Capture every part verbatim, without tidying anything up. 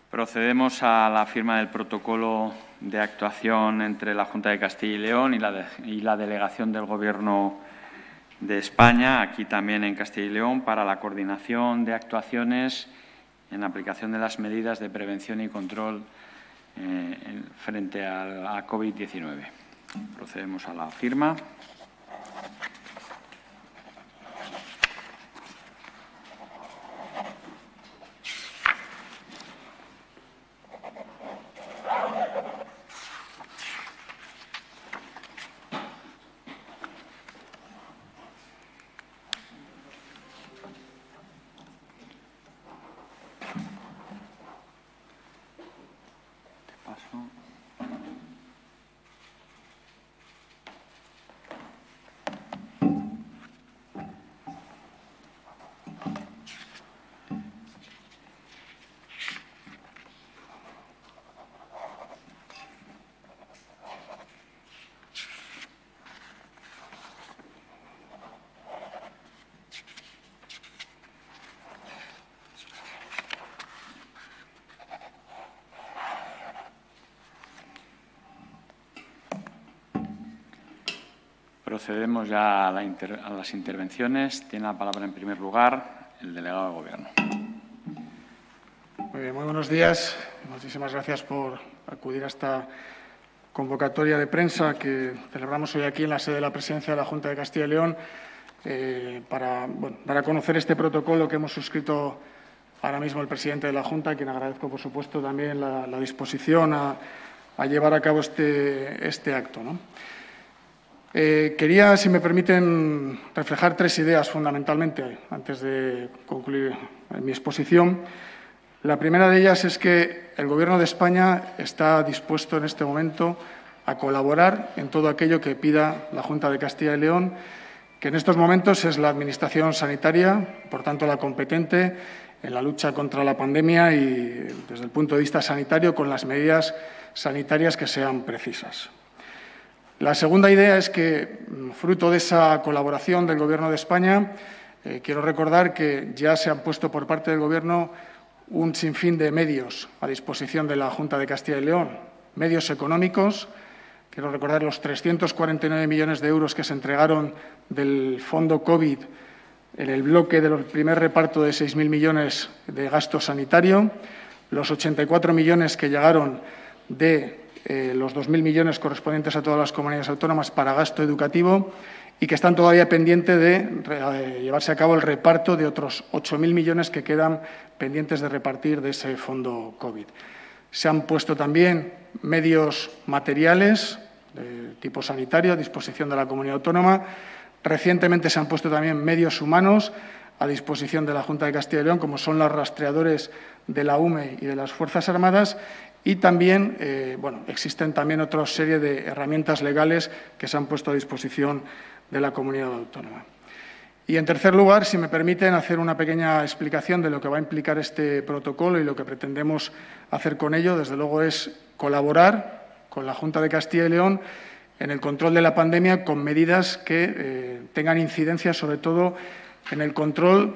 Procedemos a la firma del protocolo de actuación entre la Junta de Castilla y León y la, de, y la Delegación del Gobierno de España, aquí también en Castilla y León, para la coordinación de actuaciones en aplicación de las medidas de prevención y control eh, frente a la COVID diecinueve. Procedemos a la firma. Procedemos ya a, la inter, a las intervenciones. Tiene la palabra, en primer lugar, el delegado de Gobierno. Muy bien, muy buenos días. Muchísimas gracias por acudir a esta convocatoria de prensa que celebramos hoy aquí en la sede de la Presidencia de la Junta de Castilla y León eh, para bueno, dar a conocer este protocolo que hemos suscrito ahora mismo el presidente de la Junta, a quien agradezco, por supuesto, también la, la disposición a, a llevar a cabo este, este acto, ¿no? Eh, quería, si me permiten, reflejar tres ideas fundamentalmente antes de concluir mi exposición. La primera de ellas es que el Gobierno de España está dispuesto en este momento a colaborar en todo aquello que pida la Junta de Castilla y León, que en estos momentos es la Administración sanitaria, por tanto la competente en la lucha contra la pandemia y, desde el punto de vista sanitario, con las medidas sanitarias que sean precisas. La segunda idea es que, fruto de esa colaboración del Gobierno de España, eh, quiero recordar que ya se han puesto por parte del Gobierno un sinfín de medios a disposición de la Junta de Castilla y León, medios económicos. Quiero recordar los trescientos cuarenta y nueve millones de euros que se entregaron del Fondo COVID en el bloque del primer reparto de seis mil millones de gasto sanitario, los ochenta y cuatro millones que llegaron de Eh, los dos mil millones correspondientes a todas las comunidades autónomas para gasto educativo y que están todavía pendientes de, de llevarse a cabo el reparto de otros ocho mil millones que quedan pendientes de repartir de ese fondo COVID. Se han puesto también medios materiales de tipo sanitario a disposición de la comunidad autónoma. Recientemente se han puesto también medios humanos a disposición de la Junta de Castilla y León, como son los rastreadores de la U M E y de las Fuerzas Armadas. Y también, eh, bueno, existen también otra serie de herramientas legales que se han puesto a disposición de la comunidad autónoma. Y, en tercer lugar, si me permiten, hacer una pequeña explicación de lo que va a implicar este protocolo y lo que pretendemos hacer con ello. Desde luego, es colaborar con la Junta de Castilla y León en el control de la pandemia con medidas que eh, tengan incidencia, sobre todo, en el control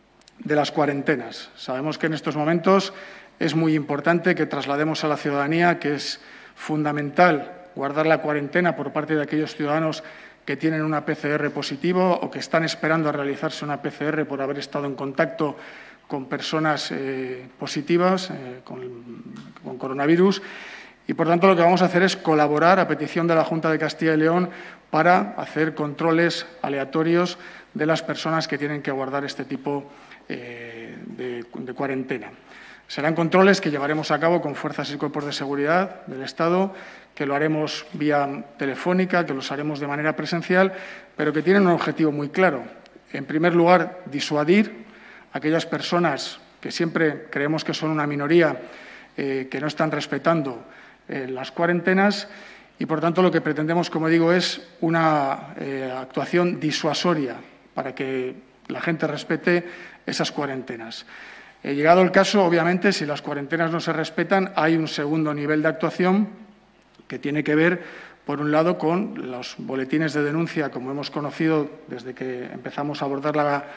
de las cuarentenas. Sabemos que en estos momentos es muy importante que traslademos a la ciudadanía que es fundamental guardar la cuarentena por parte de aquellos ciudadanos que tienen una P C R positivo o que están esperando a realizarse una P C R por haber estado en contacto con personas eh, positivas eh, con, con coronavirus. Y, por tanto, lo que vamos a hacer es colaborar a petición de la Junta de Castilla y León para hacer controles aleatorios de las personas que tienen que guardar este tipo eh, de, de cuarentena. Serán controles que llevaremos a cabo con fuerzas y cuerpos de seguridad del Estado, que lo haremos vía telefónica, que los haremos de manera presencial, pero que tienen un objetivo muy claro. En primer lugar, disuadir a aquellas personas que siempre creemos que son una minoría, eh, que no están respetando eh, las cuarentenas y, por tanto, lo que pretendemos, como digo, es una eh, actuación disuasoria para que la gente respete esas cuarentenas. Eh, llegado el caso, obviamente, si las cuarentenas no se respetan, hay un segundo nivel de actuación que tiene que ver, por un lado, con los boletines de denuncia, como hemos conocido desde que empezamos a abordar la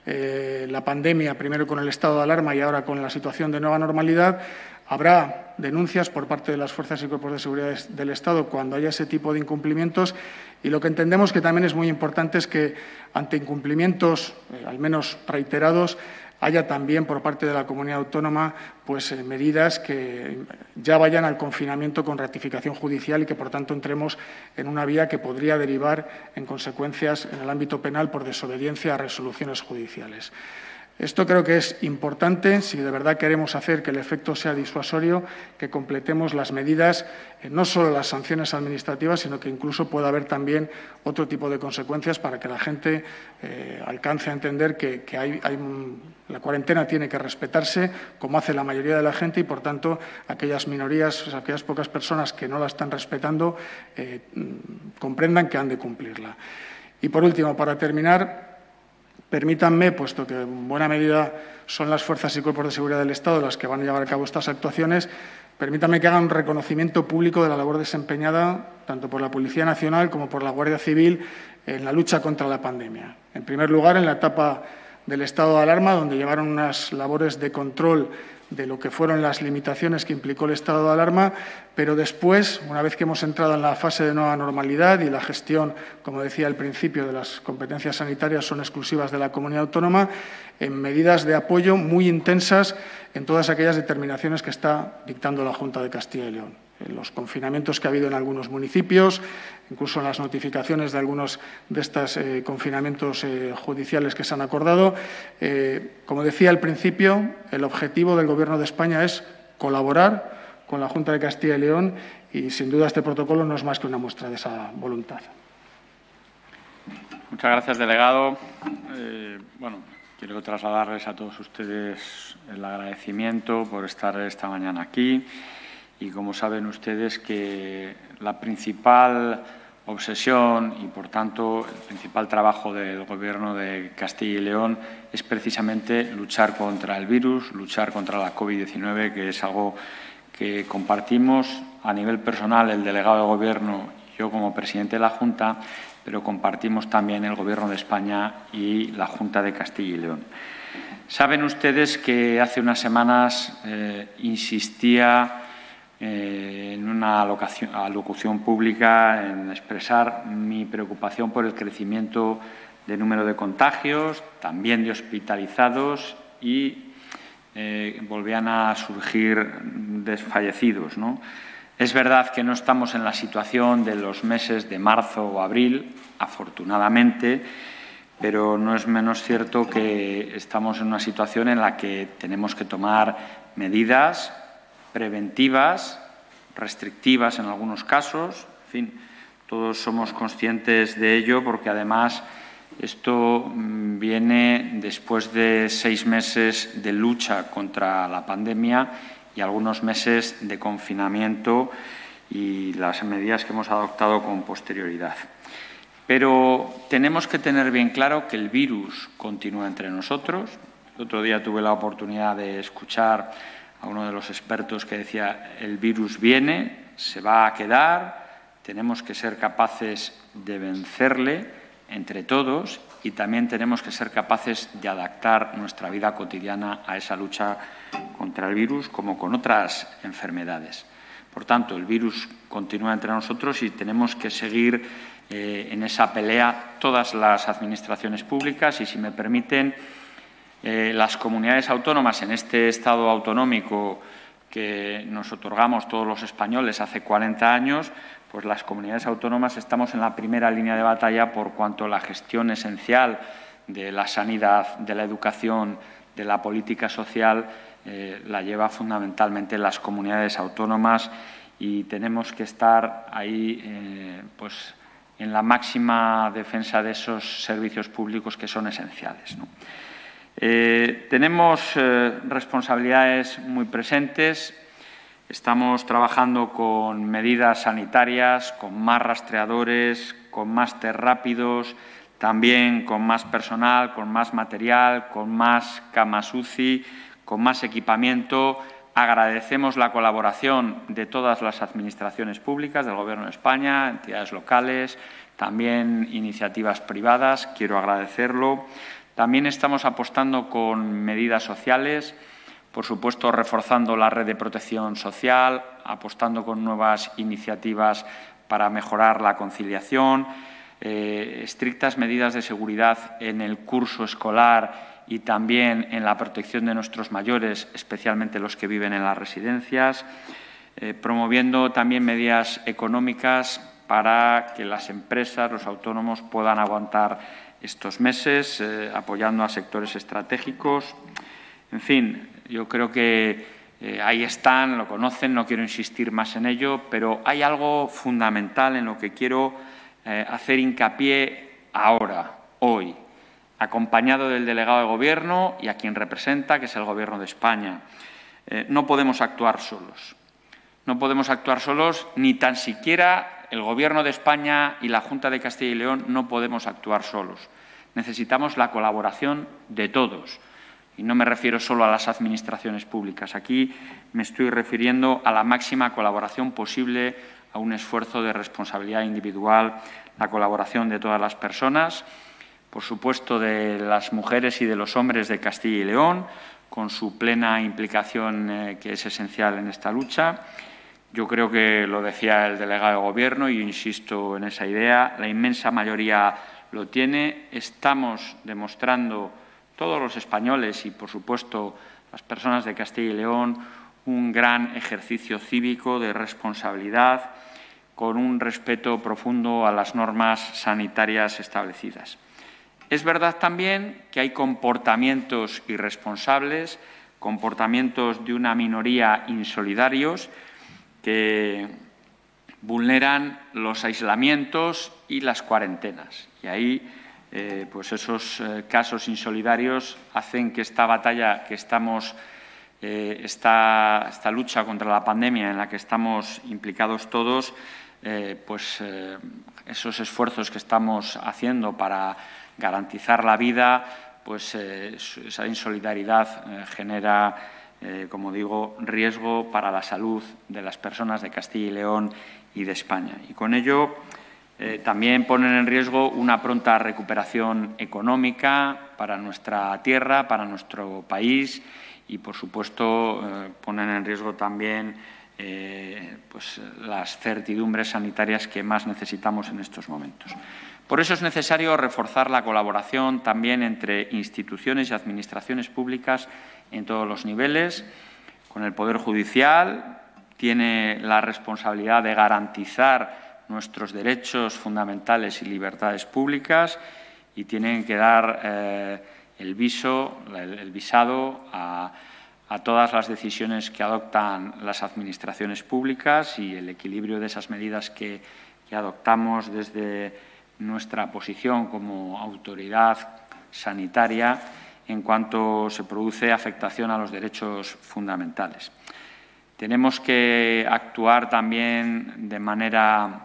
eh, la pandemia, primero con el estado de alarma y ahora con la situación de nueva normalidad, habrá denuncias por parte de las fuerzas y cuerpos de seguridad del Estado cuando haya ese tipo de incumplimientos, y lo que entendemos que también es muy importante es que ante incumplimientos, eh, al menos reiterados, haya también por parte de la comunidad autónoma pues, eh, medidas que ya vayan al confinamiento con ratificación judicial y que, por tanto, entremos en una vía que podría derivar en consecuencias en el ámbito penal por desobediencia a resoluciones judiciales. Esto creo que es importante si de verdad queremos hacer que el efecto sea disuasorio, que completemos las medidas, eh, no solo las sanciones administrativas, sino que incluso pueda haber también otro tipo de consecuencias para que la gente eh, alcance a entender que, que hay, hay un, la cuarentena tiene que respetarse, como hace la mayoría de la gente, y, por tanto, aquellas minorías, aquellas pocas personas que no la están respetando, eh, comprendan que han de cumplirla. Y, por último, para terminar, permítanme, puesto que en buena medida son las fuerzas y cuerpos de seguridad del Estado las que van a llevar a cabo estas actuaciones, permítanme que haga un reconocimiento público de la labor desempeñada tanto por la Policía Nacional como por la Guardia Civil en la lucha contra la pandemia. En primer lugar, en la etapa del estado de alarma, donde llevaron unas labores de control de lo que fueron las limitaciones que implicó el estado de alarma, pero después, una vez que hemos entrado en la fase de nueva normalidad y la gestión, como decía al principio, de las competencias sanitarias son exclusivas de la comunidad autónoma, en medidas de apoyo muy intensas en todas aquellas determinaciones que está dictando la Junta de Castilla y León. En los confinamientos que ha habido en algunos municipios, incluso en las notificaciones de algunos de estos eh, confinamientos eh, judiciales que se han acordado. Eh, como decía al principio, el objetivo del Gobierno de España es colaborar con la Junta de Castilla y León y, sin duda, este protocolo no es más que una muestra de esa voluntad. Muchas gracias, delegado. Eh, bueno, quiero trasladarles a todos ustedes el agradecimiento por estar esta mañana aquí. Y como saben ustedes que la principal obsesión y, por tanto, el principal trabajo del Gobierno de Castilla y León es precisamente luchar contra el virus, luchar contra la COVID diecinueve, que es algo que compartimos a nivel personal el delegado de Gobierno y yo como presidente de la Junta, pero compartimos también el Gobierno de España y la Junta de Castilla y León. Saben ustedes que hace unas semanas eh, insistía Eh, en una alocución, alocución pública en expresar mi preocupación por el crecimiento del número de contagios, también de hospitalizados, y eh, volvían a surgir desfallecidos, ¿no? Es verdad que no estamos en la situación de los meses de marzo o abril, afortunadamente, pero no es menos cierto que estamos en una situación en la que tenemos que tomar medidas preventivas, restrictivas en algunos casos. En fin, todos somos conscientes de ello porque, además, esto viene después de seis meses de lucha contra la pandemia y algunos meses de confinamiento y las medidas que hemos adoptado con posterioridad. Pero tenemos que tener bien claro que el virus continúa entre nosotros. El otro día tuve la oportunidad de escuchar a uno de los expertos que decía: el virus viene, se va a quedar, tenemos que ser capaces de vencerle entre todos y también tenemos que ser capaces de adaptar nuestra vida cotidiana a esa lucha contra el virus, como con otras enfermedades. Por tanto, el virus continúa entre nosotros y tenemos que seguir eh, en esa pelea todas las administraciones públicas y, si me permiten, Eh, las comunidades autónomas, en este Estado autonómico que nos otorgamos todos los españoles hace cuarenta años, pues las comunidades autónomas estamos en la primera línea de batalla por cuanto la gestión esencial de la sanidad, de la educación, de la política social, eh, la lleva fundamentalmente las comunidades autónomas, y tenemos que estar ahí eh, pues, en la máxima defensa de esos servicios públicos que son esenciales, ¿no? Eh, tenemos eh, responsabilidades muy presentes. Estamos trabajando con medidas sanitarias, con más rastreadores, con más test rápidos, también con más personal, con más material, con más camas U C I, con más equipamiento. Agradecemos la colaboración de todas las administraciones públicas, del Gobierno de España, entidades locales, también iniciativas privadas. Quiero agradecerlo. También estamos apostando con medidas sociales, por supuesto, reforzando la red de protección social, apostando con nuevas iniciativas para mejorar la conciliación, eh, estrictas medidas de seguridad en el curso escolar y también en la protección de nuestros mayores, especialmente los que viven en las residencias, eh, promoviendo también medidas económicas para que las empresas, los autónomos, puedan aguantar estos meses, eh, apoyando a sectores estratégicos. En fin, yo creo que eh, ahí están, lo conocen, no quiero insistir más en ello, pero hay algo fundamental en lo que quiero eh, hacer hincapié ahora, hoy, acompañado del delegado de Gobierno y a quien representa, que es el Gobierno de España. Eh, no podemos actuar solos. No podemos actuar solos, ni tan siquiera el Gobierno de España y la Junta de Castilla y León no podemos actuar solos. Necesitamos la colaboración de todos. Y no me refiero solo a las administraciones públicas. Aquí me estoy refiriendo a la máxima colaboración posible, a un esfuerzo de responsabilidad individual, la colaboración de todas las personas, por supuesto de las mujeres y de los hombres de Castilla y León, con su plena implicación eh, que es esencial en esta lucha. Yo creo que lo decía el delegado de Gobierno y yo insisto en esa idea, la inmensa mayoría lo tiene. Estamos demostrando todos los españoles y, por supuesto, las personas de Castilla y León, un gran ejercicio cívico de responsabilidad con un respeto profundo a las normas sanitarias establecidas. Es verdad también que hay comportamientos irresponsables, comportamientos de una minoría insolidarios que vulneran los aislamientos y las cuarentenas. Y ahí, eh, pues esos eh, casos insolidarios hacen que esta batalla que estamos, eh, esta, esta lucha contra la pandemia en la que estamos implicados todos, eh, pues eh, esos esfuerzos que estamos haciendo para garantizar la vida, pues eh, esa insolidaridad eh, genera, eh, como digo, riesgo para la salud de las personas de Castilla y León y de España. Y con ello eh, también ponen en riesgo una pronta recuperación económica para nuestra tierra, para nuestro país y, por supuesto, eh, ponen en riesgo también eh, pues, las certidumbres sanitarias que más necesitamos en estos momentos. Por eso es necesario reforzar la colaboración también entre instituciones y administraciones públicas en todos los niveles. Con el Poder Judicial tiene la responsabilidad de garantizar nuestros derechos fundamentales y libertades públicas y tienen que dar eh, el viso, el, el visado a, a todas las decisiones que adoptan las administraciones públicas y el equilibrio de esas medidas que, que adoptamos desde nuestra posición como autoridad sanitaria en cuanto se produce afectación a los derechos fundamentales. Tenemos que actuar también de manera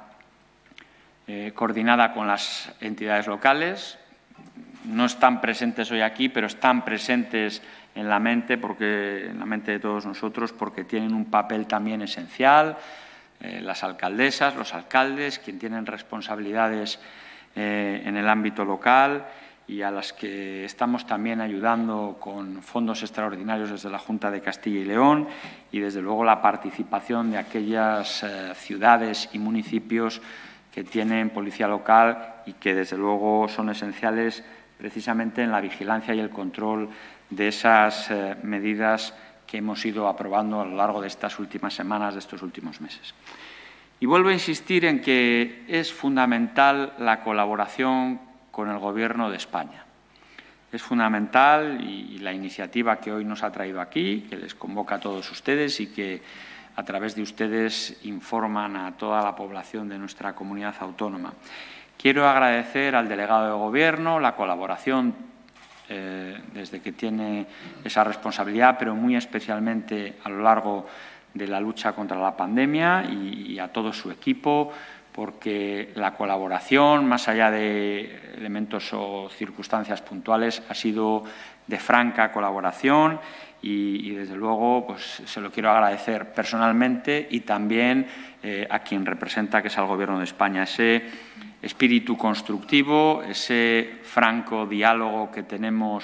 eh, coordinada con las entidades locales. No están presentes hoy aquí, pero están presentes en la mente, porque, en la mente de todos nosotros, porque tienen un papel también esencial. Eh, las alcaldesas, los alcaldes, quienes tienen responsabilidades eh, en el ámbito local y a las que estamos también ayudando con fondos extraordinarios desde la Junta de Castilla y León y, desde luego, la participación de aquellas eh, ciudades y municipios que tienen policía local y que, desde luego, son esenciales precisamente en la vigilancia y el control de esas eh, medidas que hemos ido aprobando a lo largo de estas últimas semanas, de estos últimos meses. Y vuelvo a insistir en que es fundamental la colaboración con el Gobierno de España. Es fundamental y la iniciativa que hoy nos ha traído aquí, que les convoca a todos ustedes y que a través de ustedes informan a toda la población de nuestra comunidad autónoma. Quiero agradecer al delegado de Gobierno la colaboración eh, desde que tiene esa responsabilidad, pero muy especialmente a lo largo de la lucha contra la pandemia y, y a todo su equipo, porque la colaboración, más allá de elementos o circunstancias puntuales, ha sido de franca colaboración y, y desde luego, pues, se lo quiero agradecer personalmente y también eh, a quien representa, que es al Gobierno de España. Ese espíritu constructivo, ese franco diálogo que tenemos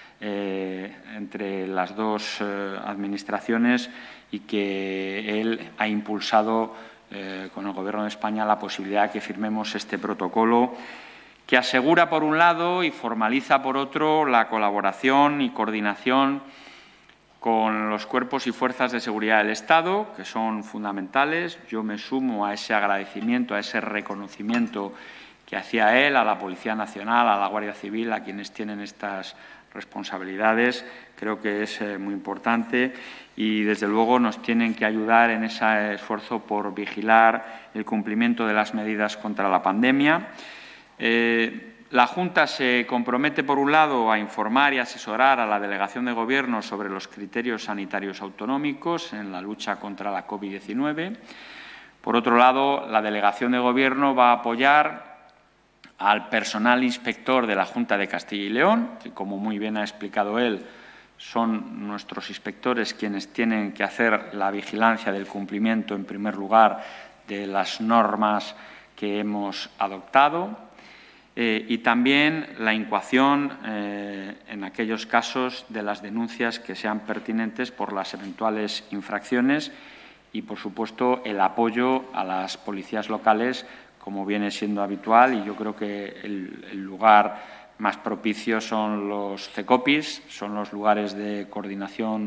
eh, entre las dos eh, administraciones y que él ha impulsado eh, con el Gobierno de España la posibilidad de que firmemos este protocolo que asegura, por un lado, y formaliza, por otro, la colaboración y coordinación con los cuerpos y fuerzas de seguridad del Estado, que son fundamentales. Yo me sumo a ese agradecimiento, a ese reconocimiento que hacía él, a la Policía Nacional, a la Guardia Civil, a quienes tienen estas responsabilidades. Creo que es eh, muy importante y, desde luego, nos tienen que ayudar en ese esfuerzo por vigilar el cumplimiento de las medidas contra la pandemia. Eh, La Junta se compromete, por un lado, a informar y asesorar a la Delegación de Gobierno sobre los criterios sanitarios autonómicos en la lucha contra la COVID diecinueve. Por otro lado, la Delegación de Gobierno va a apoyar al personal inspector de la Junta de Castilla y León, que, como muy bien ha explicado él, son nuestros inspectores quienes tienen que hacer la vigilancia del cumplimiento, en primer lugar, de las normas que hemos adoptado. Eh, y también la incoación, eh, en aquellos casos, de las denuncias que sean pertinentes por las eventuales infracciones y, por supuesto, el apoyo a las policías locales, como viene siendo habitual. Y yo creo que el, el lugar más propicio son los CECOPIs, son los lugares de coordinación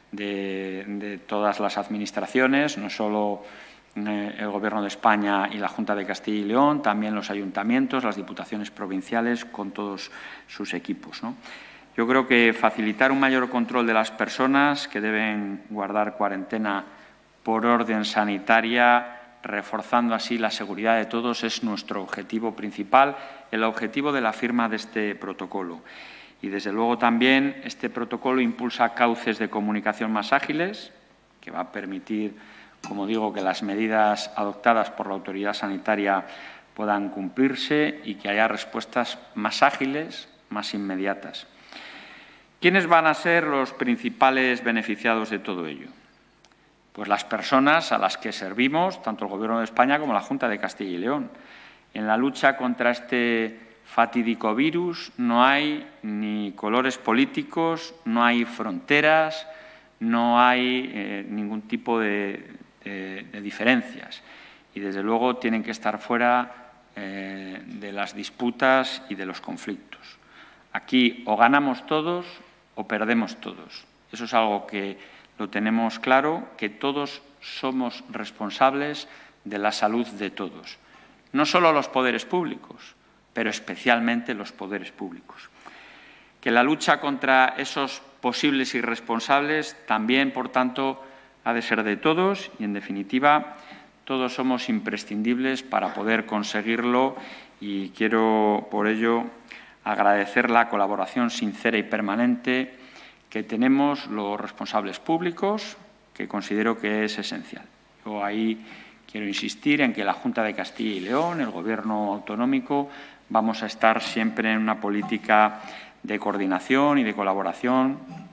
de, de todas las administraciones, no solo el Gobierno de España y la Junta de Castilla y León, también los ayuntamientos, las diputaciones provinciales, con todos sus equipos, ¿no? Yo creo que facilitar un mayor control de las personas que deben guardar cuarentena por orden sanitaria, reforzando así la seguridad de todos, es nuestro objetivo principal, el objetivo de la firma de este protocolo. Y, desde luego, también este protocolo impulsa cauces de comunicación más ágiles, que va a permitir, como digo, que las medidas adoptadas por la autoridad sanitaria puedan cumplirse y que haya respuestas más ágiles, más inmediatas. ¿Quiénes van a ser los principales beneficiados de todo ello? Pues las personas a las que servimos, tanto el Gobierno de España como la Junta de Castilla y León. En la lucha contra este fatídico virus no hay ni colores políticos, no hay fronteras, no hay eh, ningún tipo de De, de diferencias y, desde luego, tienen que estar fuera eh, de las disputas y de los conflictos. Aquí o ganamos todos o perdemos todos. Eso es algo que lo tenemos claro, que todos somos responsables de la salud de todos. No solo los poderes públicos, pero especialmente los poderes públicos. Que la lucha contra esos posibles irresponsables también, por tanto, ha de ser de todos y, en definitiva, todos somos imprescindibles para poder conseguirlo, y quiero, por ello, agradecer la colaboración sincera y permanente que tenemos los responsables públicos, que considero que es esencial. Yo ahí quiero insistir en que la Junta de Castilla y León, el Gobierno autonómico, vamos a estar siempre en una política de coordinación y de colaboración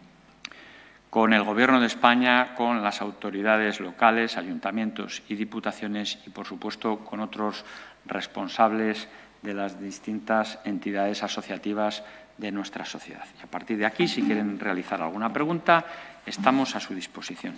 con el Gobierno de España, con las autoridades locales, ayuntamientos y diputaciones y, por supuesto, con otros responsables de las distintas entidades asociativas de nuestra sociedad. Y, a partir de aquí, si quieren realizar alguna pregunta, estamos a su disposición.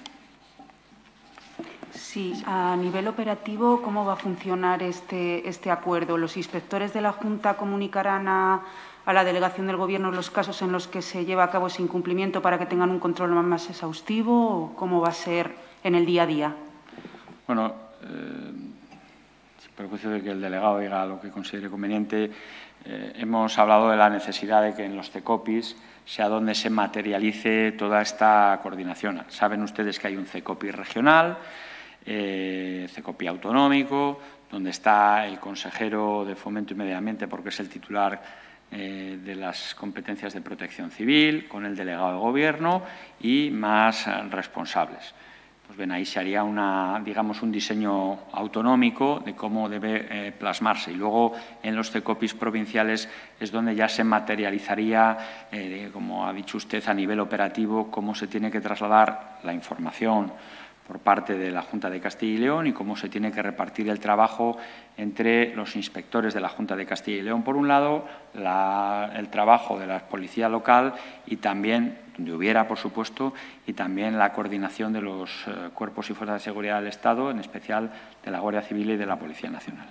Sí, a nivel operativo, ¿cómo va a funcionar este, este acuerdo? ¿Los inspectores de la Junta comunicarán a, a la delegación del Gobierno los casos en los que se lleva a cabo ese incumplimiento para que tengan un control más exhaustivo, o cómo va a ser en el día a día? Bueno, eh, sin perjuicio de que el delegado diga lo que considere conveniente, eh, hemos hablado de la necesidad de que en los CECOPIs sea donde se materialice toda esta coordinación. Saben ustedes que hay un CECOPI regional, eh, CECOPI autonómico, donde está el consejero de Fomento y Medio Ambiente, porque es el titular eh, de las competencias de protección civil, con el delegado de Gobierno y más eh, responsables. Pues bien, ahí se haría una, digamos, un diseño autonómico de cómo debe eh, plasmarse. Y luego, en los CECOPIs provinciales es donde ya se materializaría, eh, como ha dicho usted, a nivel operativo, cómo se tiene que trasladar la información por parte de la Junta de Castilla y León y cómo se tiene que repartir el trabajo entre los inspectores de la Junta de Castilla y León, por un lado, la, el trabajo de la policía local y también, donde hubiera, por supuesto, y también la coordinación de los eh, cuerpos y fuerzas de seguridad del Estado, en especial de la Guardia Civil y de la Policía Nacional.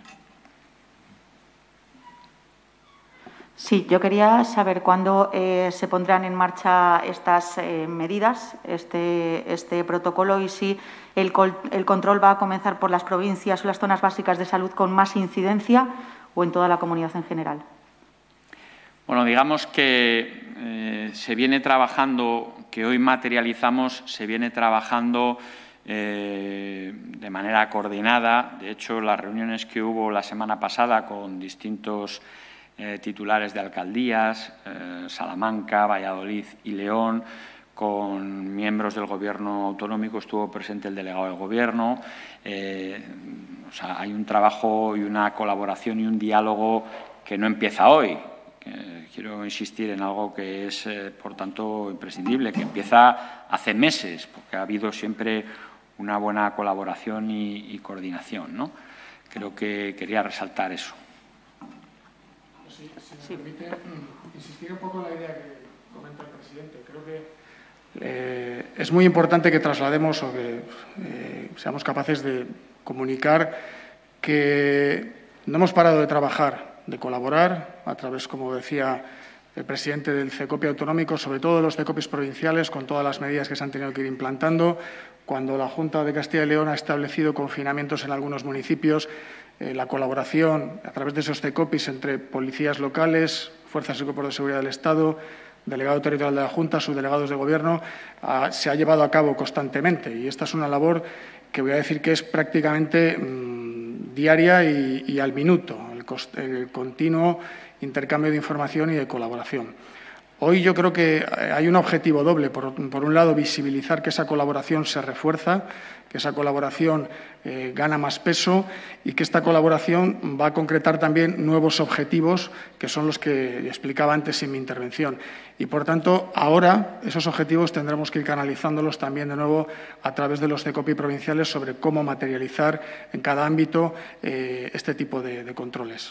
Sí, yo quería saber cuándo eh, se pondrán en marcha estas eh, medidas, este, este protocolo, y si el, el control va a comenzar por las provincias o las zonas básicas de salud con más incidencia o en toda la comunidad en general. Bueno, digamos que eh, se viene trabajando, que hoy materializamos, se viene trabajando eh, de manera coordinada. De hecho, las reuniones que hubo la semana pasada con distintos Eh, titulares de alcaldías, eh, Salamanca, Valladolid y León, con miembros del Gobierno autonómico, estuvo presente el delegado del Gobierno. Eh, o sea, hay un trabajo y una colaboración y un diálogo que no empieza hoy. Eh, quiero insistir en algo que es, eh, por tanto, imprescindible, que empieza hace meses, porque ha habido siempre una buena colaboración y, y coordinación, ¿no? Creo que quería resaltar eso. Si, si me permite, insistir un poco en la idea que comenta el presidente. Creo que eh, es muy importante que traslademos o que eh, seamos capaces de comunicar que no hemos parado de trabajar, de colaborar a través, como decía el presidente del CECOPI autonómico, sobre todo de los CECOPIs provinciales, con todas las medidas que se han tenido que ir implantando. Cuando la Junta de Castilla y León ha establecido confinamientos en algunos municipios, eh, la colaboración a través de esos CECOPIs entre policías locales, fuerzas y cuerpos de seguridad del Estado, delegado territorial de la Junta, subdelegados de Gobierno, ah, se ha llevado a cabo constantemente. Y esta es una labor que voy a decir que es prácticamente mmm, diaria y, y al minuto, el, cost, el continuo intercambio de información y de colaboración. Hoy yo creo que hay un objetivo doble. Por, por un lado, visibilizar que esa colaboración se refuerza, que esa colaboración eh, gana más peso y que esta colaboración va a concretar también nuevos objetivos, que son los que explicaba antes en mi intervención. Y, por tanto, ahora esos objetivos tendremos que ir canalizándolos también de nuevo a través de los CECOPI provinciales sobre cómo materializar en cada ámbito eh, este tipo de, de controles.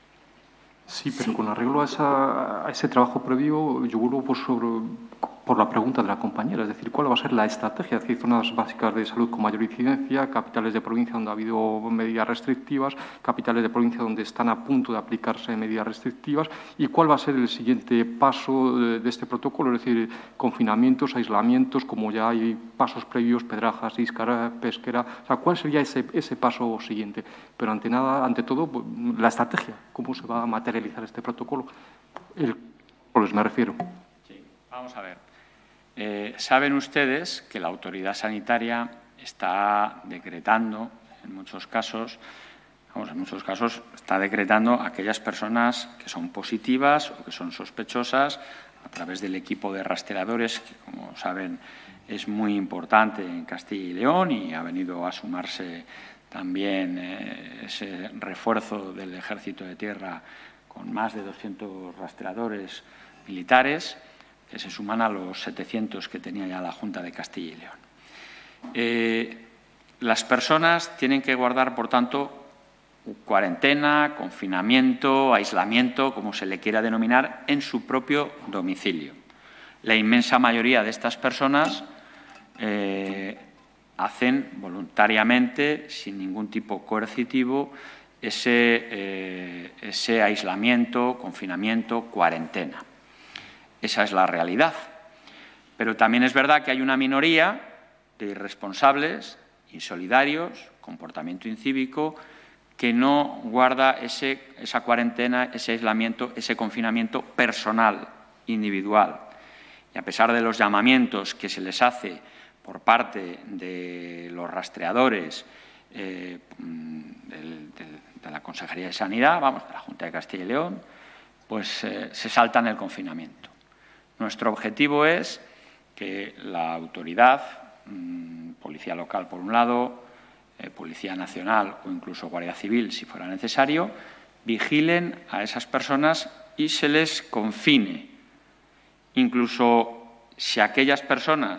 Sí, pero sí. Con arreglo a, esa, a ese trabajo previo, yo vuelvo por, sobre, por la pregunta de la compañera, es decir, ¿cuál va a ser la estrategia? Es decir, zonas básicas de salud con mayor incidencia, capitales de provincia donde ha habido medidas restrictivas, capitales de provincia donde están a punto de aplicarse medidas restrictivas, y cuál va a ser el siguiente paso de, de este protocolo, es decir, confinamientos, aislamientos, como ya hay pasos previos, Pedrajas, Íscar, Pesquera, o sea, ¿cuál sería ese, ese paso siguiente? Pero ante nada, ante todo, la estrategia, ¿cómo se va a materializar realizar este protocolo? El, pues me refiero. Sí, vamos a ver. Eh, saben ustedes que la autoridad sanitaria está decretando, en muchos casos, vamos, en muchos casos está decretando a aquellas personas que son positivas o que son sospechosas a través del equipo de rastreadores, que, como saben, es muy importante en Castilla y León y ha venido a sumarse también eh, ese refuerzo del Ejército de Tierra con más de doscientos rastreadores militares, que se suman a los setecientos que tenía ya la Junta de Castilla y León. Eh, las personas tienen que guardar, por tanto, cuarentena, confinamiento, aislamiento, como se le quiera denominar, en su propio domicilio. La inmensa mayoría de estas personas eh, hacen voluntariamente, sin ningún tipo coercitivo, Ese, eh, ese aislamiento, confinamiento, cuarentena. Esa es la realidad. Pero también es verdad que hay una minoría de irresponsables, insolidarios, comportamiento incívico, que no guarda ese, esa cuarentena, ese aislamiento, ese confinamiento personal, individual. Y a pesar de los llamamientos que se les hace por parte de los rastreadores, eh, del, del, de la Consejería de Sanidad, vamos, de la Junta de Castilla y León, pues eh, se saltan el confinamiento. Nuestro objetivo es que la autoridad, mmm, Policía Local por un lado, eh, Policía Nacional o incluso Guardia Civil, si fuera necesario, vigilen a esas personas y se les confine. Incluso si aquellas personas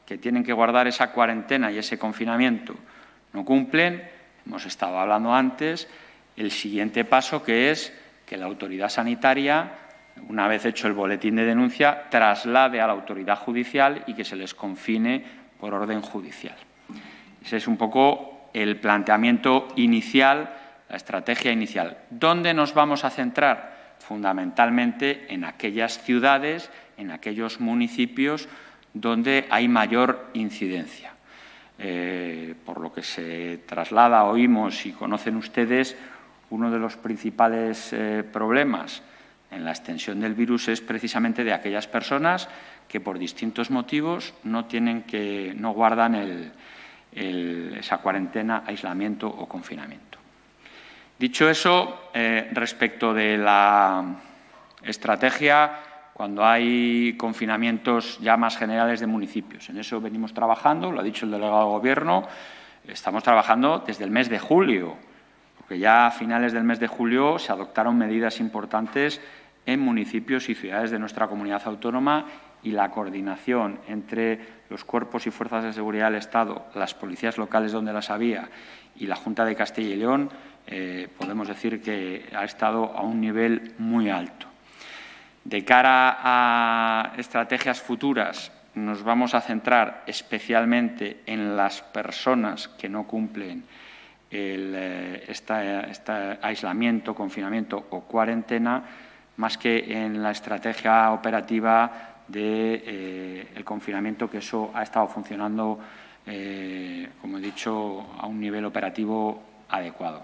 que tienen que guardar esa cuarentena y ese confinamiento no cumplen, hemos estado hablando antes, el siguiente paso, que es que la autoridad sanitaria, una vez hecho el boletín de denuncia, traslade a la autoridad judicial y que se les confine por orden judicial. Ese es un poco el planteamiento inicial, la estrategia inicial. ¿Dónde nos vamos a centrar? Fundamentalmente en aquellas ciudades, en aquellos municipios donde hay mayor incidencia. Eh, por lo que se traslada, oímos y conocen ustedes, uno de los principales eh, problemas en la extensión del virus es precisamente de aquellas personas que por distintos motivos no tienen que, no guardan el, el, esa cuarentena, aislamiento o confinamiento. Dicho eso, eh, respecto de la estrategia, cuando hay confinamientos ya más generales de municipios, en eso venimos trabajando, lo ha dicho el delegado de Gobierno, estamos trabajando desde el mes de julio, porque ya a finales del mes de julio se adoptaron medidas importantes en municipios y ciudades de nuestra comunidad autónoma y la coordinación entre los cuerpos y fuerzas de seguridad del Estado, las policías locales donde las había y la Junta de Castilla y León, eh, podemos decir que ha estado a un nivel muy alto. De cara a estrategias futuras, nos vamos a centrar especialmente en las personas que no cumplen el este, este aislamiento, confinamiento o cuarentena, más que en la estrategia operativa del de, eh, confinamiento, que eso ha estado funcionando, eh, como he dicho, a un nivel operativo adecuado.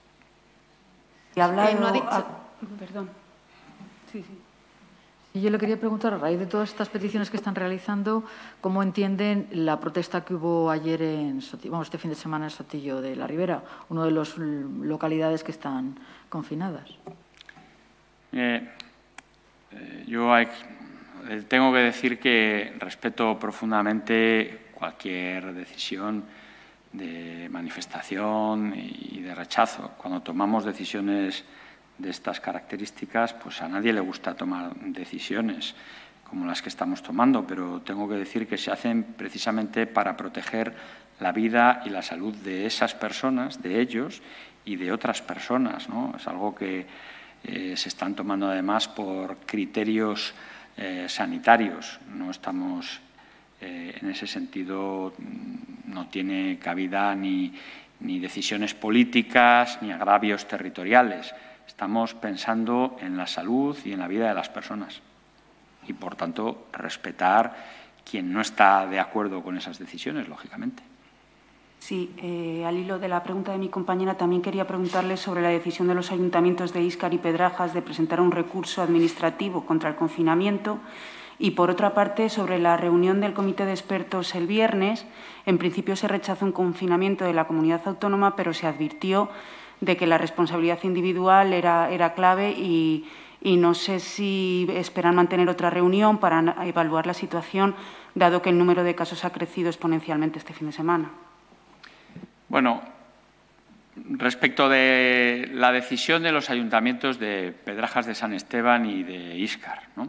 Y habla, eh, no ha dicho... ah, perdón. Sí, sí. Y yo le quería preguntar, a raíz de todas estas peticiones que están realizando, ¿cómo entienden la protesta que hubo ayer en Sotillo, vamos, este fin de semana en Sotillo de la Ribera, una de las localidades que están confinadas? Eh, eh, yo hay, eh, tengo que decir que respeto profundamente cualquier decisión de manifestación y de rechazo. Cuando tomamos decisiones de estas características, pues a nadie le gusta tomar decisiones como las que estamos tomando, pero tengo que decir que se hacen precisamente para proteger la vida y la salud de esas personas, de ellos y de otras personas, ¿no? Es algo que eh, se están tomando además por criterios eh, sanitarios. No estamos, eh, en ese sentido, no tiene cabida ni, ni decisiones políticas ni agravios territoriales. Estamos pensando en la salud y en la vida de las personas y, por tanto, respetar quien no está de acuerdo con esas decisiones, lógicamente. Sí, eh, al hilo de la pregunta de mi compañera, también quería preguntarle sobre la decisión de los ayuntamientos de Íscar y Pedrajas de presentar un recurso administrativo contra el confinamiento y, por otra parte, sobre la reunión del Comité de Expertos el viernes. En principio se rechazó un confinamiento de la comunidad autónoma, pero se advirtió de que la responsabilidad individual era, era clave y, y no sé si esperan mantener otra reunión para evaluar la situación, dado que el número de casos ha crecido exponencialmente este fin de semana. Bueno, respecto de la decisión de los ayuntamientos de Pedrajas de San Esteban y de Íscar, ¿no?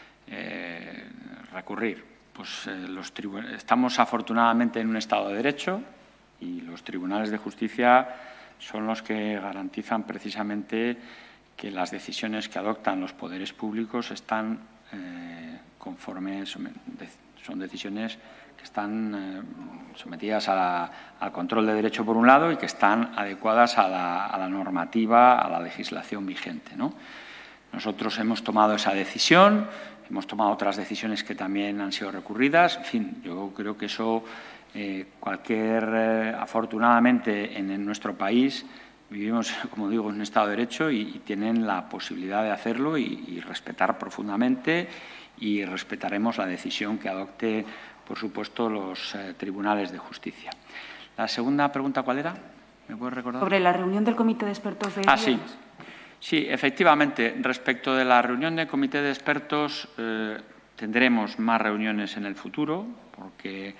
eh, recurrir. Pues eh, los estamos afortunadamente en un Estado de Derecho y los tribunales de justicia son los que garantizan precisamente que las decisiones que adoptan los poderes públicos están eh, conforme, son decisiones que están eh, sometidas a la, al control de derecho por un lado y que están adecuadas a la, a la normativa, a la legislación vigente, ¿no? Nosotros hemos tomado esa decisión, hemos tomado otras decisiones que también han sido recurridas. En fin, yo creo que eso, eh, cualquier, eh, afortunadamente en, en nuestro país vivimos, como digo, en un Estado de Derecho y, y tienen la posibilidad de hacerlo y, y respetar profundamente, y respetaremos la decisión que adopte, por supuesto, los eh, tribunales de justicia. La segunda pregunta, ¿cuál era? ¿Me puedes recordar? Sobre la reunión del Comité de Expertos de... Ah, sí. Sí, efectivamente. Respecto de la reunión del Comité de Expertos, eh, tendremos más reuniones en el futuro, porque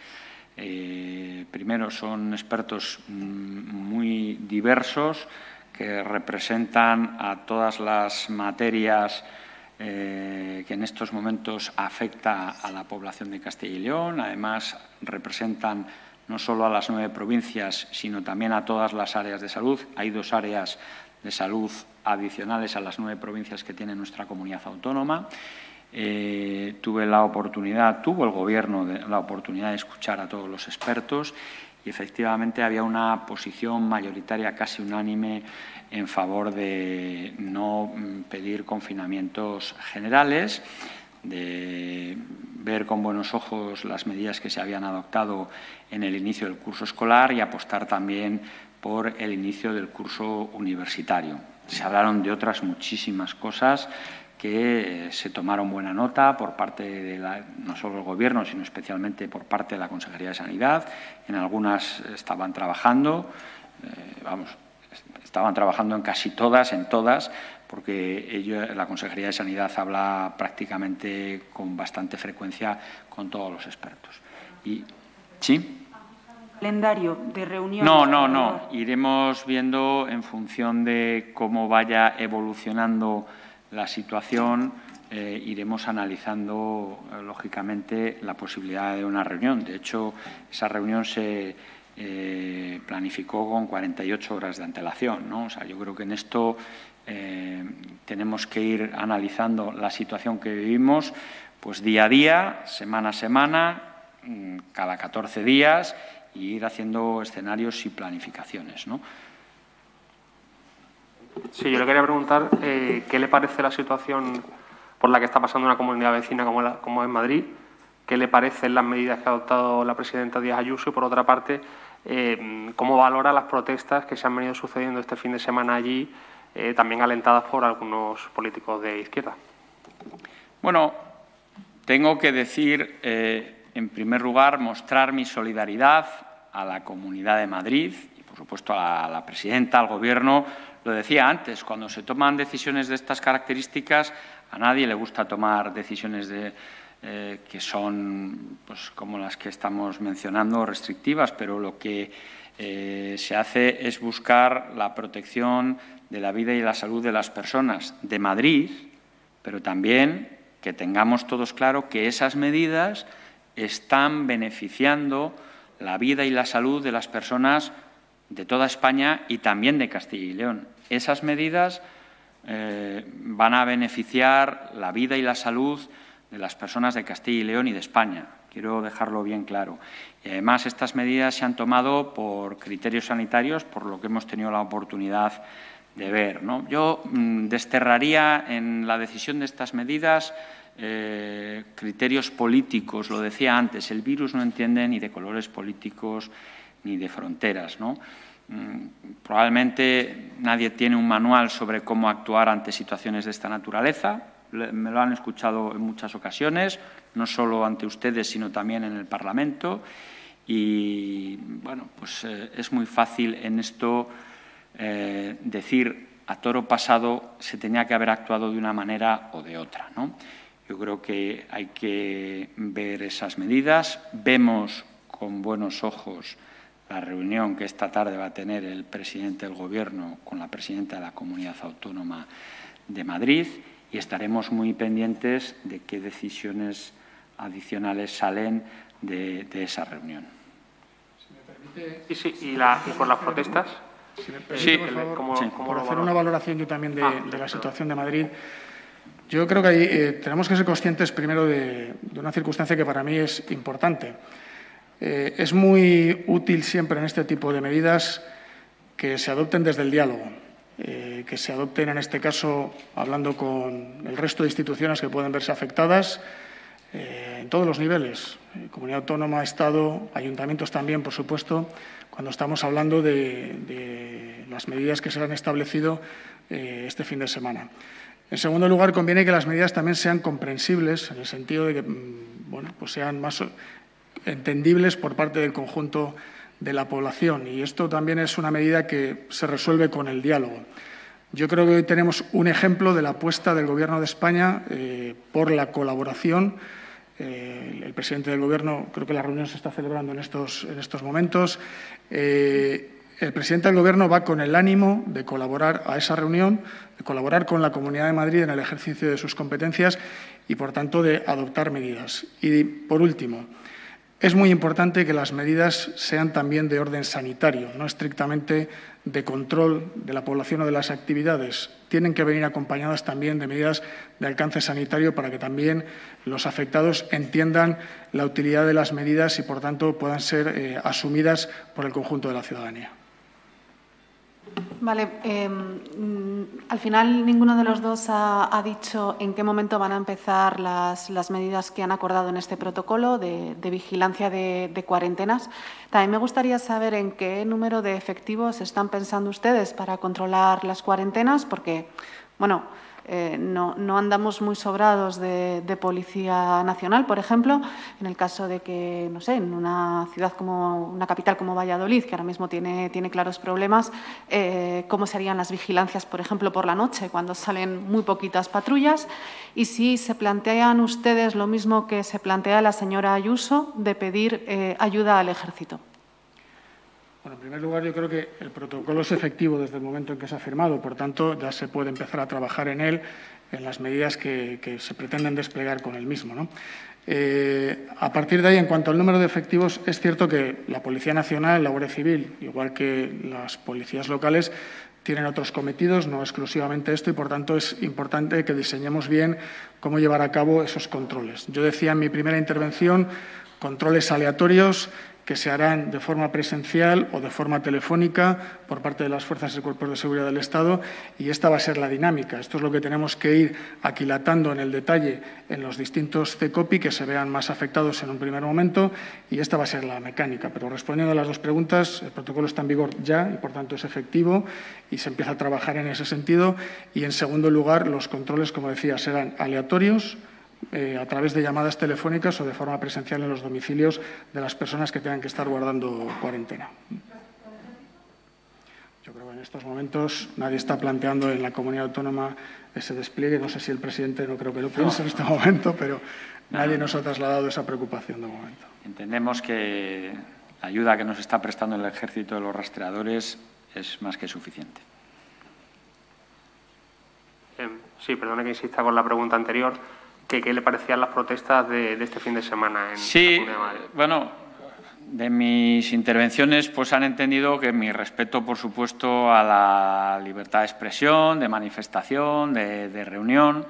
eh, primero son expertos muy diversos que representan a todas las materias eh, que en estos momentos afecta a la población de Castilla y León. Además, representan no solo a las nueve provincias, sino también a todas las áreas de salud. Hay dos áreas de salud adicionales a las nueve provincias que tiene nuestra comunidad autónoma. Eh, tuve la oportunidad, tuvo el Gobierno de, la oportunidad de escuchar a todos los expertos y efectivamente había una posición mayoritaria casi unánime en favor de no pedir confinamientos generales, de ver con buenos ojos las medidas que se habían adoptado en el inicio del curso escolar y apostar también por el inicio del curso universitario. Se hablaron de otras muchísimas cosas que se tomaron buena nota por parte de la, no solo el Gobierno, sino especialmente por parte de la Consejería de Sanidad. En algunas estaban trabajando, eh, vamos, estaban trabajando en casi todas, en todas, porque ello, la Consejería de Sanidad habla prácticamente con bastante frecuencia con todos los expertos. Y, ¿sí? ¿Calendario de reuniones? No, no, no. Iremos viendo en función de cómo vaya evolucionando la situación, eh, iremos analizando, eh, lógicamente, la posibilidad de una reunión. De hecho, esa reunión se eh, planificó con cuarenta y ocho horas de antelación, ¿no? O sea, yo creo que en esto eh, tenemos que ir analizando la situación que vivimos, pues día a día, semana a semana, cada catorce días, y ir haciendo escenarios y planificaciones, ¿no? Sí, yo le quería preguntar eh, qué le parece la situación por la que está pasando una comunidad vecina como, la, como es Madrid, qué le parecen las medidas que ha adoptado la presidenta Díaz Ayuso y, por otra parte, eh, cómo valora las protestas que se han venido sucediendo este fin de semana allí, eh, también alentadas por algunos políticos de izquierda. Bueno, tengo que decir, eh, en primer lugar, mostrar mi solidaridad a la Comunidad de Madrid y, por supuesto, a la, a la presidenta, al Gobierno. Lo decía antes, cuando se toman decisiones de estas características, a nadie le gusta tomar decisiones de, eh, que son, pues, como las que estamos mencionando, restrictivas, pero lo que eh, se hace es buscar la protección de la vida y la salud de las personas de Madrid, pero también que tengamos todos claro que esas medidas están beneficiando la vida y la salud de las personas de toda España y también de Castilla y León. Esas medidas eh, van a beneficiar la vida y la salud de las personas de Castilla y León y de España. Quiero dejarlo bien claro. Y además, estas medidas se han tomado por criterios sanitarios, por lo que hemos tenido la oportunidad de ver, ¿no? Yo mmm, desterraría en la decisión de estas medidas eh, criterios políticos. Lo decía antes, el virus no entiende ni de colores políticos ni de fronteras, ¿no? Probablemente nadie tiene un manual sobre cómo actuar ante situaciones de esta naturaleza. Me lo han escuchado en muchas ocasiones, no solo ante ustedes, sino también en el Parlamento. Y, bueno, pues eh, es muy fácil en esto eh, decir a toro pasado se tenía que haber actuado de una manera o de otra, ¿no? Yo creo que hay que ver esas medidas. Vemos con buenos ojos la reunión que esta tarde va a tener el presidente del Gobierno con la presidenta de la Comunidad Autónoma de Madrid y estaremos muy pendientes de qué decisiones adicionales salen de, de esa reunión. Si me permite, ¿Y, sí, y, la, y por las protestas? Si me permite, Sí, por favor, ¿cómo, sí. cómo por lo hacer valora? una valoración yo también de, Ah, de la situación de Madrid. Yo creo que ahí, eh, tenemos que ser conscientes primero de, de una circunstancia que para mí es importante. Eh, es muy útil siempre en este tipo de medidas que se adopten desde el diálogo, eh, que se adopten en este caso hablando con el resto de instituciones que pueden verse afectadas eh, en todos los niveles, eh, comunidad autónoma, Estado, ayuntamientos también, por supuesto, cuando estamos hablando de, de las medidas que se han establecido eh, este fin de semana. En segundo lugar, conviene que las medidas también sean comprensibles, en el sentido de que bueno, pues sean más entendibles por parte del conjunto de la población. Y esto también es una medida que se resuelve con el diálogo. Yo creo que hoy tenemos un ejemplo de la apuesta del Gobierno de España eh, por la colaboración. Eh, el presidente del Gobierno, creo que la reunión se está celebrando en estos, en estos momentos. Eh, El presidente del Gobierno va con el ánimo de colaborar a esa reunión, de colaborar con la Comunidad de Madrid en el ejercicio de sus competencias y, por tanto, de adoptar medidas. Y, por último, es muy importante que las medidas sean también de orden sanitario, no estrictamente de control de la población o de las actividades. Tienen que venir acompañadas también de medidas de alcance sanitario para que también los afectados entiendan la utilidad de las medidas y, por tanto, puedan ser eh, asumidas por el conjunto de la ciudadanía. Vale. Eh, al final, ninguno de los dos ha, ha dicho en qué momento van a empezar las, las medidas que han acordado en este protocolo de, de vigilancia de, de cuarentenas. También me gustaría saber en qué número de efectivos están pensando ustedes para controlar las cuarentenas, porque, bueno, eh, no, no andamos muy sobrados de, de Policía Nacional, por ejemplo, en el caso de que, no sé, en una ciudad como una capital como Valladolid, que ahora mismo tiene, tiene claros problemas, eh, cómo serían las vigilancias, por ejemplo, por la noche, cuando salen muy poquitas patrullas, y si se plantean ustedes lo mismo que se plantea la señora Ayuso, de pedir eh, ayuda al Ejército. Bueno, en primer lugar, yo creo que el protocolo es efectivo desde el momento en que se ha firmado. Por tanto, ya se puede empezar a trabajar en él, en las medidas que, que se pretenden desplegar con el mismo, ¿no? Eh, a partir de ahí, en cuanto al número de efectivos, es cierto que la Policía Nacional, la Guardia Civil, igual que las policías locales, tienen otros cometidos, no exclusivamente esto, y por tanto es importante que diseñemos bien cómo llevar a cabo esos controles. Yo decía en mi primera intervención, controles aleatorios que se harán de forma presencial o de forma telefónica por parte de las fuerzas y cuerpos de seguridad del Estado, y esta va a ser la dinámica. Esto es lo que tenemos que ir aquilatando en el detalle en los distintos C E C O P I que se vean más afectados en un primer momento, y esta va a ser la mecánica. Pero respondiendo a las dos preguntas, el protocolo está en vigor ya y, por tanto, es efectivo y se empieza a trabajar en ese sentido. Y, en segundo lugar, los controles, como decía, serán aleatorios, Eh, a través de llamadas telefónicas o de forma presencial en los domicilios de las personas que tengan que estar guardando cuarentena. Yo creo que en estos momentos nadie está planteando en la comunidad autónoma ese despliegue. No sé si el presidente no creo que lo piense en este momento, pero nadie nos ha trasladado esa preocupación de momento. Entendemos que la ayuda que nos está prestando el Ejército de los rastreadores es más que suficiente. Sí, perdone que insista con la pregunta anterior. ¿Qué, qué le parecían las protestas de, de este fin de semana en sí, la Comunidad de Madrid? Bueno, de mis intervenciones pues han entendido que mi respeto, por supuesto, a la libertad de expresión, de manifestación, de, de reunión,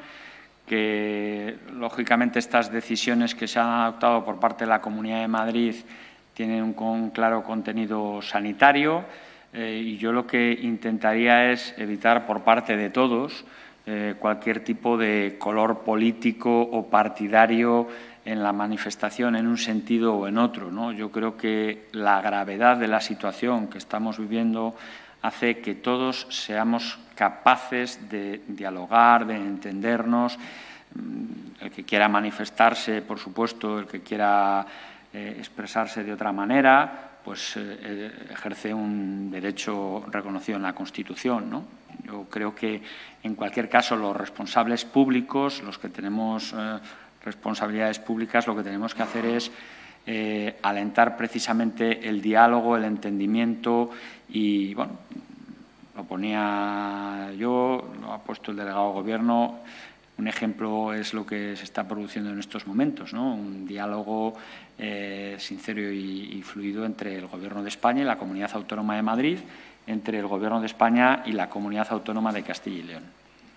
que lógicamente estas decisiones que se han adoptado por parte de la Comunidad de Madrid tienen un con claro contenido sanitario, eh, y yo lo que intentaría es evitar por parte de todos Eh, cualquier tipo de color político o partidario en la manifestación en un sentido o en otro, ¿no? Yo creo que la gravedad de la situación que estamos viviendo hace que todos seamos capaces de dialogar, de entendernos. El que quiera manifestarse, por supuesto, el que quiera eh, expresarse de otra manera, pues eh, ejerce un derecho reconocido en la Constitución, ¿no? Yo creo que, en cualquier caso, los responsables públicos, los que tenemos eh, responsabilidades públicas, lo que tenemos que hacer es eh, alentar precisamente el diálogo, el entendimiento y, bueno, lo ponía yo, lo ha puesto el delegado de Gobierno. Un ejemplo es lo que se está produciendo en estos momentos, ¿no? Un diálogo eh, sincero y, y fluido entre el Gobierno de España y la Comunidad Autónoma de Madrid, entre el Gobierno de España y la Comunidad Autónoma de Castilla y León.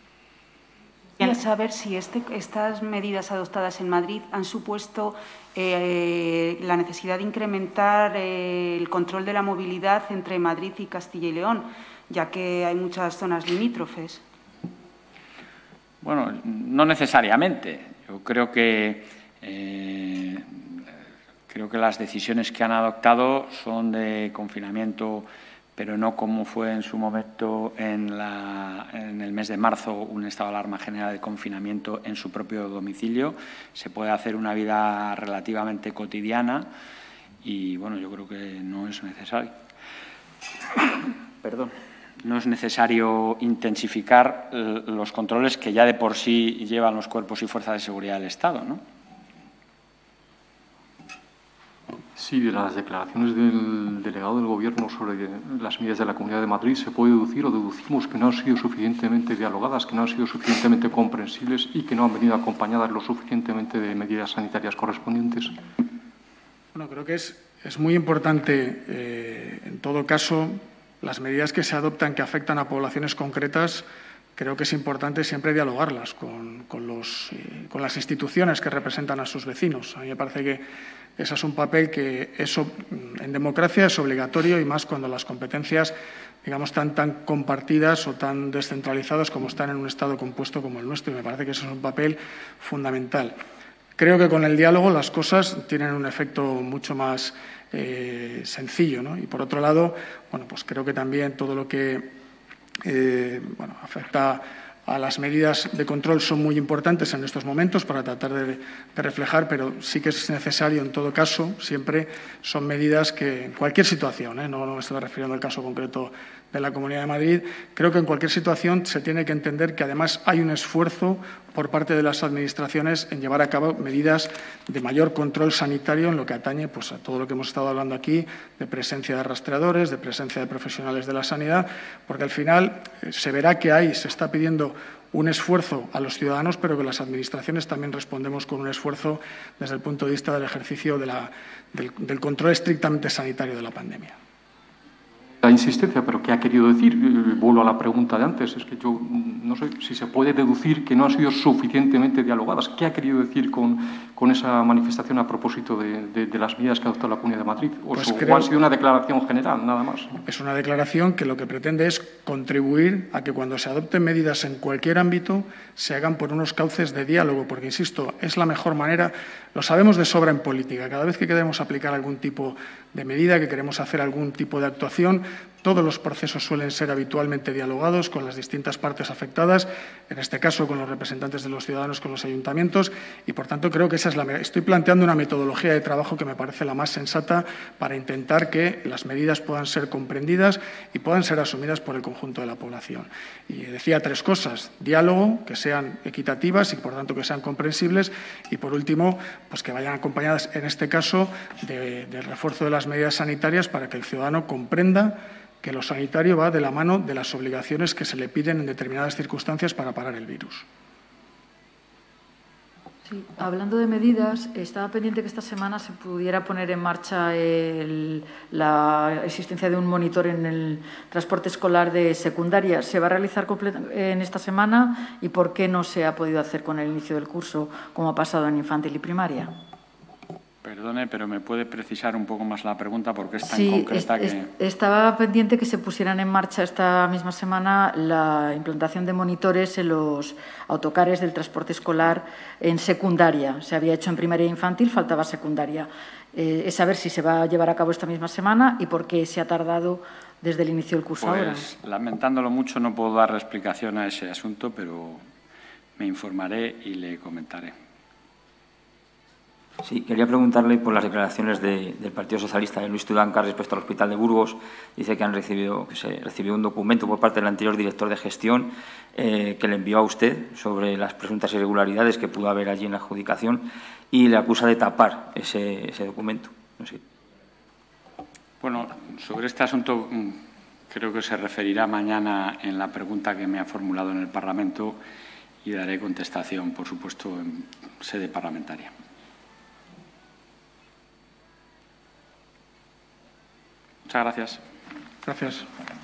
Quería saber si este, estas medidas adoptadas en Madrid han supuesto eh, la necesidad de incrementar eh, el control de la movilidad entre Madrid y Castilla y León, ya que hay muchas zonas limítrofes. Bueno, no necesariamente. Yo creo que eh, creo que las decisiones que han adoptado son de confinamiento, pero no como fue en su momento en, la, en el mes de marzo un estado de alarma general de confinamiento en su propio domicilio. Se puede hacer una vida relativamente cotidiana y, bueno, yo creo que no es necesario. Perdón. No es necesario intensificar los controles que ya de por sí llevan los cuerpos y fuerzas de seguridad del Estado, ¿no? Sí, de las declaraciones del delegado del Gobierno sobre las medidas de la Comunidad de Madrid se puede deducir o deducimos que no han sido suficientemente dialogadas, que no han sido suficientemente comprensibles y que no han venido acompañadas lo suficientemente de medidas sanitarias correspondientes. Bueno, creo que es, es muy importante, eh, en todo caso, las medidas que se adoptan que afectan a poblaciones concretas. Creo que es importante siempre dialogarlas con, con, los, eh, con las instituciones que representan a sus vecinos. A mí me parece que ese es un papel que eso, en democracia es obligatorio y más cuando las competencias, digamos, están tan compartidas o tan descentralizadas como están en un Estado compuesto como el nuestro. Y me parece que eso es un papel fundamental. Creo que con el diálogo las cosas tienen un efecto mucho más eh, sencillo, ¿no? Y por otro lado, bueno, pues creo que también todo lo que Eh, bueno, afecta a las medidas de control son muy importantes en estos momentos para tratar de, de reflejar, pero sí que es necesario, en todo caso, siempre son medidas que, en cualquier situación, ¿eh? no, no me estoy refiriendo al caso concreto de la Comunidad de Madrid, creo que en cualquier situación se tiene que entender que además hay un esfuerzo por parte de las administraciones en llevar a cabo medidas de mayor control sanitario en lo que atañe pues, a todo lo que hemos estado hablando aquí, de presencia de rastreadores, de presencia de profesionales de la sanidad, porque al final eh, se verá que hay, se está pidiendo un esfuerzo a los ciudadanos, pero que las administraciones también respondemos con un esfuerzo desde el punto de vista del ejercicio de la, del, del control estrictamente sanitario de la pandemia. La insistencia, pero ¿qué ha querido decir? Eh, vuelvo a la pregunta de antes. Es que yo no sé si se puede deducir que no han sido suficientemente dialogadas. ¿Qué ha querido decir con, con esa manifestación a propósito de, de, de las medidas que ha adoptado la Comunidad de Madrid? ¿O, pues su, creo, ¿O ha sido una declaración general, nada más? Es una declaración que lo que pretende es contribuir a que cuando se adopten medidas en cualquier ámbito se hagan por unos cauces de diálogo, porque, insisto, es la mejor manera. Lo sabemos de sobra en política. Cada vez que queremos aplicar algún tipo de medida, que queremos hacer algún tipo de actuación, todos los procesos suelen ser habitualmente dialogados con las distintas partes afectadas, en este caso con los representantes de los ciudadanos, con los ayuntamientos, y por tanto creo que esa es la. Estoy planteando una metodología de trabajo que me parece la más sensata para intentar que las medidas puedan ser comprendidas y puedan ser asumidas por el conjunto de la población. Y decía tres cosas: diálogo, que sean equitativas y por tanto que sean comprensibles, y por último, pues que vayan acompañadas en este caso de, del refuerzo de las medidas sanitarias para que el ciudadano comprenda que lo sanitario va de la mano de las obligaciones que se le piden en determinadas circunstancias para parar el virus. Sí, hablando de medidas, estaba pendiente que esta semana se pudiera poner en marcha el, la existencia de un monitor en el transporte escolar de secundaria. ¿Se va a realizar en esta semana y por qué no se ha podido hacer con el inicio del curso, como ha pasado en infantil y primaria? Perdone, pero ¿me puede precisar un poco más la pregunta? Porque es tan sí, concreta es, que… Es, estaba pendiente que se pusieran en marcha esta misma semana la implantación de monitores en los autocares del transporte escolar en secundaria. Se había hecho en primaria e infantil, faltaba secundaria. Eh, es saber si se va a llevar a cabo esta misma semana y por qué se ha tardado desde el inicio del curso pues, ahora. Lamentándolo mucho, no puedo dar explicación a ese asunto, pero me informaré y le comentaré. Sí, quería preguntarle por las declaraciones de, del Partido Socialista de Luis Tudanca respecto al Hospital de Burgos. Dice que han recibido, que se recibió un documento por parte del anterior director de gestión eh, que le envió a usted sobre las presuntas irregularidades que pudo haber allí en la adjudicación y le acusa de tapar ese, ese documento. No sé. Bueno, sobre este asunto creo que se referirá mañana en la pregunta que me ha formulado en el Parlamento y daré contestación, por supuesto, en sede parlamentaria. Muchas gracias. Gracias.